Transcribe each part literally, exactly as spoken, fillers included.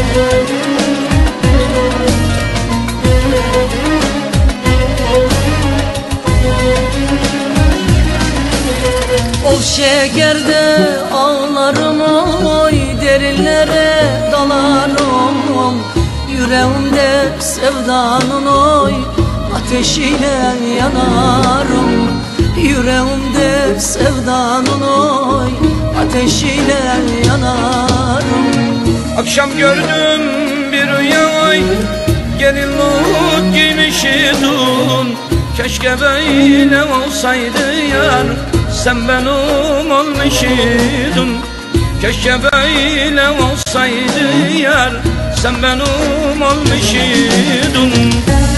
Ol şekerde ağlarım oy, derinlere dalarım. Yüreğimde sevdanın oy, ateşiyle yanarım. Yüreğimde sevdanın oy, ateşiyle yanarım. Akşam gördüm bir rüya oy, gelinlik giymişidin. Keşke böyle olsaydı yar, sen benim olmuşydun. Keşke böyle olsaydı yar, sen benim olmuşydun.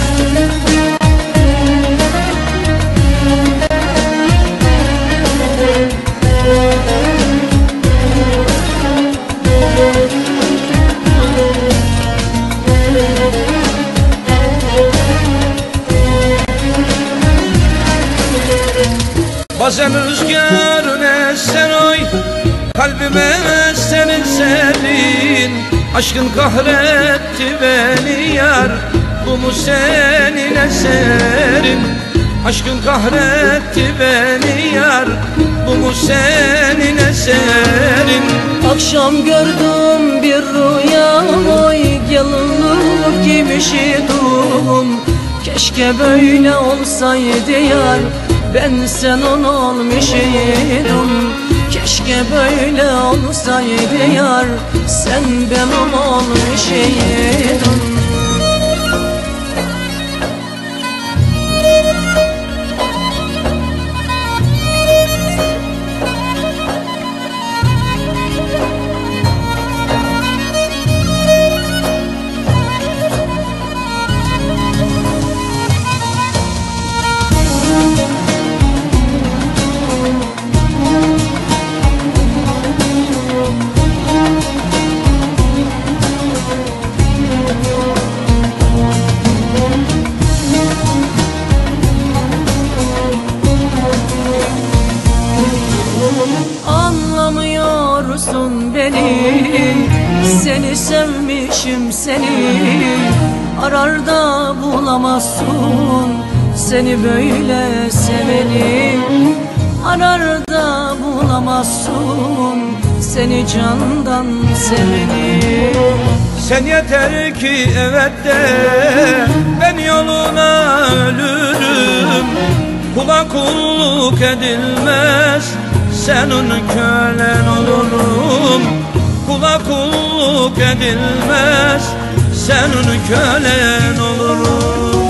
Bazen rüzgarın eser oy, kalbime senin serin. Aşkın kahretti beni yar, bu mu senin eserin? Aşkın kahretti beni yar, bu mu senin eserin? Akşam gördüm bir rüya oy, gelinlik giymişidin. Keşke böyle olsaydı yar, ben senin olmuşydum. Keşke böyle olsaydı yar, sen benim olmuşydun. Anlamıyorsun beni, seni sevmişim seni. Arar da bulamazsın seni böyle seveni. Arar da bulamazsın seni candan seveni. Sen yeter ki evet de, ben yoluna ölürüm. Kula kulluk edilmez, senin kölen olurum. Kula kulluk edilmez, senin kölen olurum.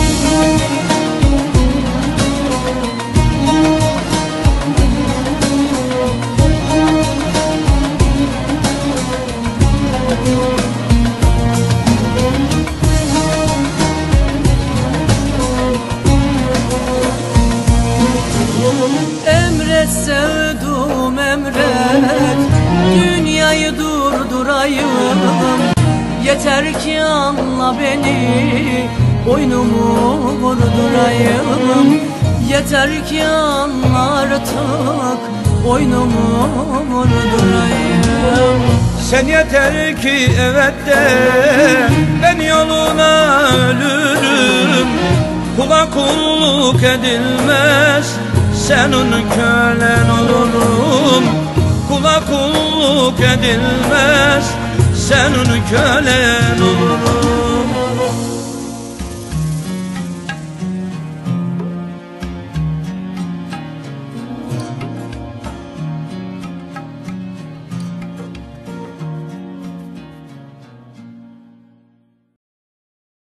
Emret sevdum emret, dünyayı durdurayım. Yeter ki anla beni, boynumu vurdurayım. Yeter ki anla artık, boynumu vurdurayım. Sen yeter ki evet de, ben yoluna ölürüm. Kula kulluk edilmez, senin kölen olurum. Kula kulluk edilmez, senin kölen olurum.